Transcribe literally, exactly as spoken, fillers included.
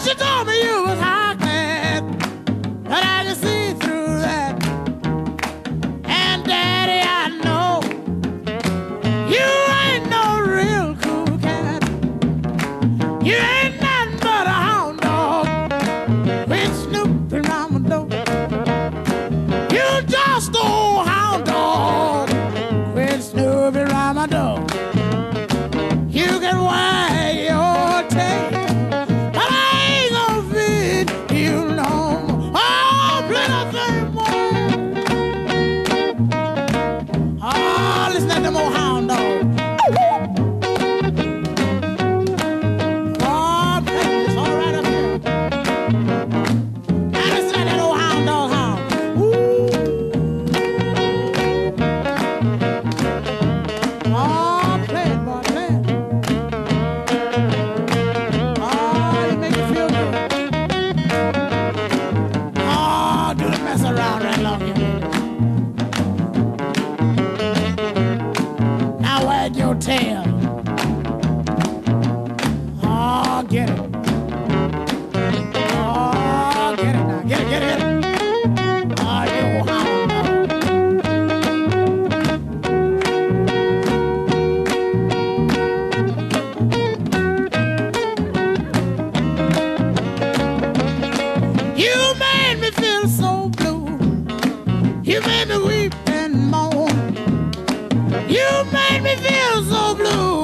She told me you was high class, but I can see through that. And Daddy, I know you ain't no real cool cat. You ain't nothing but a hound dog with snooping around my door. You just old hound dog with snooping around my door. You can wag your tail, but I ain't gonna feed you no more. Oh, plenty more. Oh, listen to them old hound dogs. Oh, baby, it's all right up here. Now listen to that old hound dog hound. Ooh. Oh, play it, boy, play it. Oh, you make me feel good. Oh, do the mess around right along here. Now wag your tail. Oh, get it. Oh, get it now. Get it, get it, get it. Oh, you hound dog. You made me feel so blue. You made me weep and moan. You made me feel so blue.